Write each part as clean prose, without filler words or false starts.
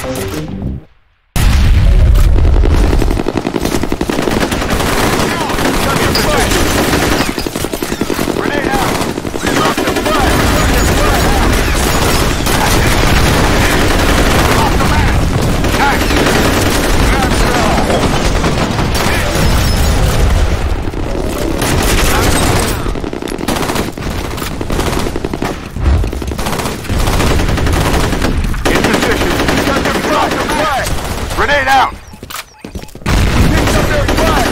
Grenade out! Picked up their flag!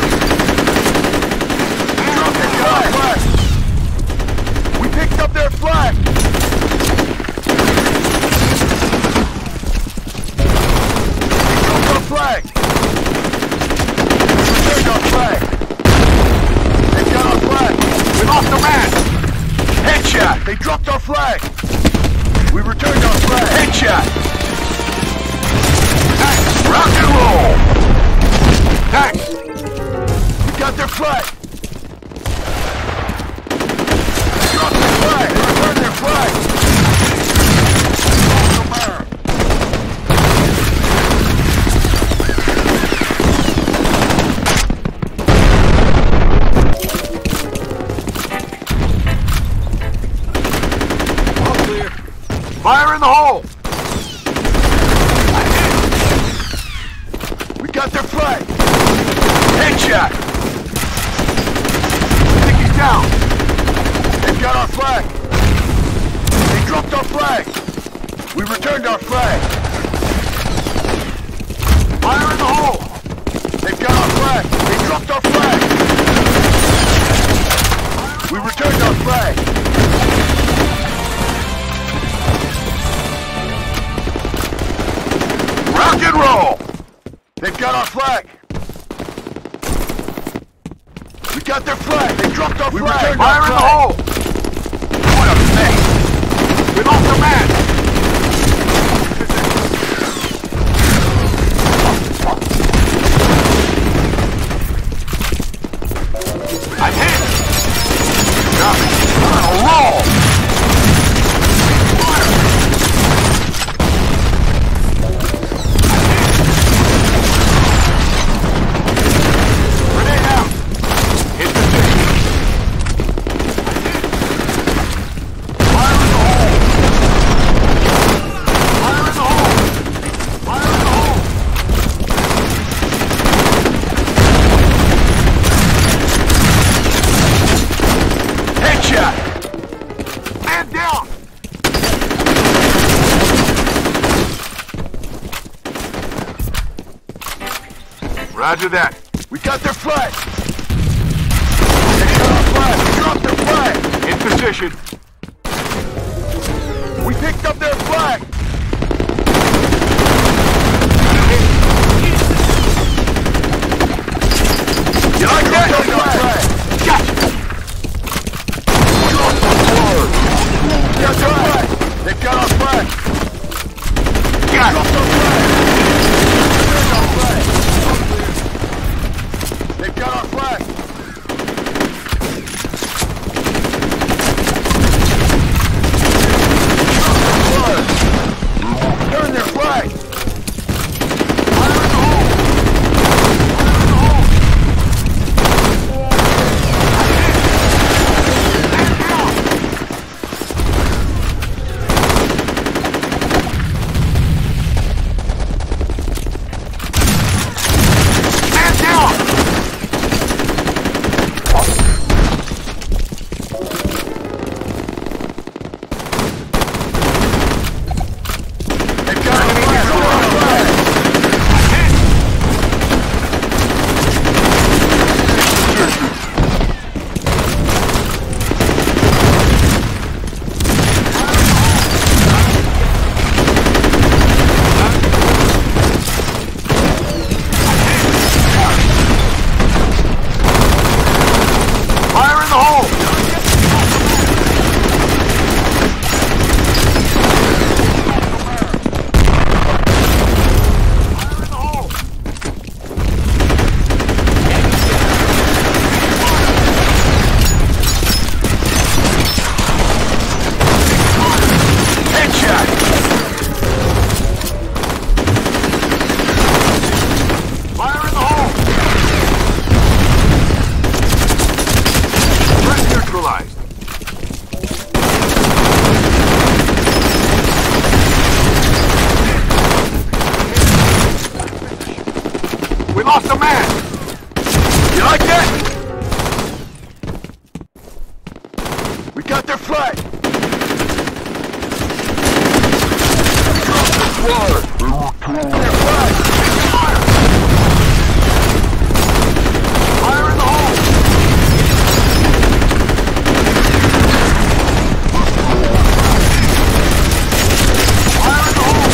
Drop their flag! We picked up their flag! They dropped our flag! We returned our flag! They got our flag! We lost the man! Headshot! They dropped our flag! We returned our flag! Headshot! Rock and roll! Thanks! We got their flag! They dropped their flag! They returned their flag! All clear. Fire in the hole! Got their flag! Headshot! I think he's down! They've got our flag! They dropped our flag! We returned our flag! Fire in the hole! They've got our flag! They dropped our flag! We returned our flag! Rock and roll! They've got our flag! We got their flag! They dropped our flag! Fire in the hole! What a mess! We lost a man! I'm hit! Got me! On a roll! Roger that. We got their flag! They got our flag! We dropped their flag! In position. We picked up their flag! You like that? Gotcha! We got their flag! They've got our flag! Got it! They've got our flag! Turn their flag! Fire in the hole! Fire in the hole! Their flag! Fire! Fire in the hole! Fire in the hole!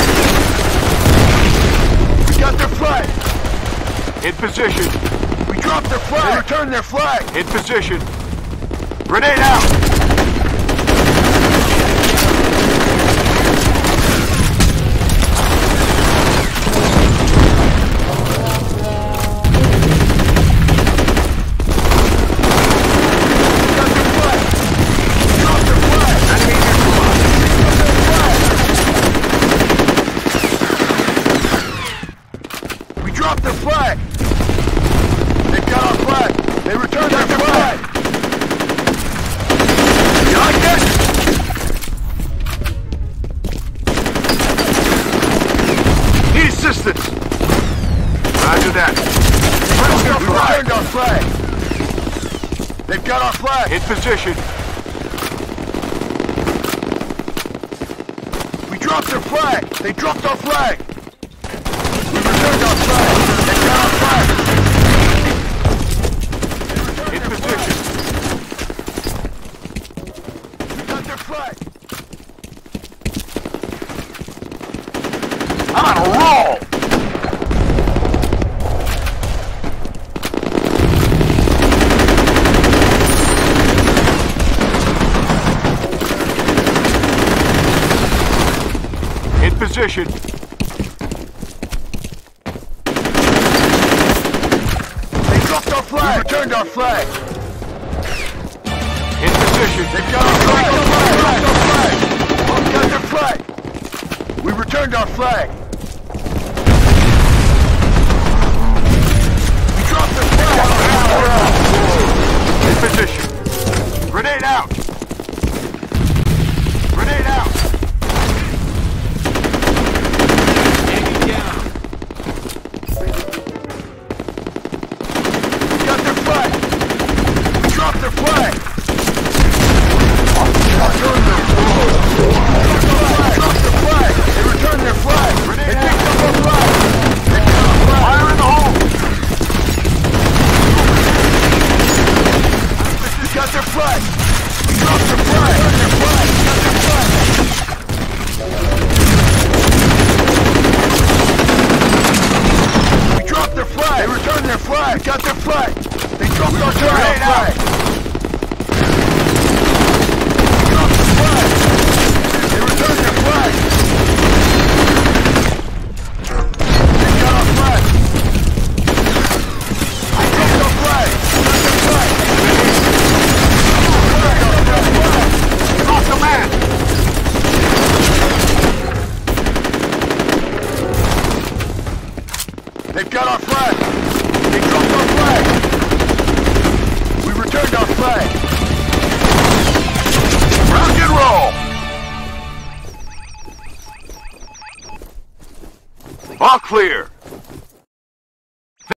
We got their flag! In position. We dropped their flag! They returned their flag! In position. Grenade out! Roger that. Returned our flag. They've got our flag. In position. We dropped their flag. They dropped our flag. We returned our flag. They've got our flag. In position. We got their flag. I'm on a roll. Position. They dropped our flag. We returned our flag. In position. They've got our flag. We got their flag. We returned our flag. We dropped their flag. In position. Grenade out. Grenade out. Their flag! Drop their flag! They returned their flag! They picked up our flag! Fire in the hole! We got their flag! We dropped their flag! Their flag! We got their flag! We dropped their flag! They returned their flag! We got their flag! They dropped our flag! They've got our flag! They dropped our flag! We returned our flag! Rock and roll! All clear!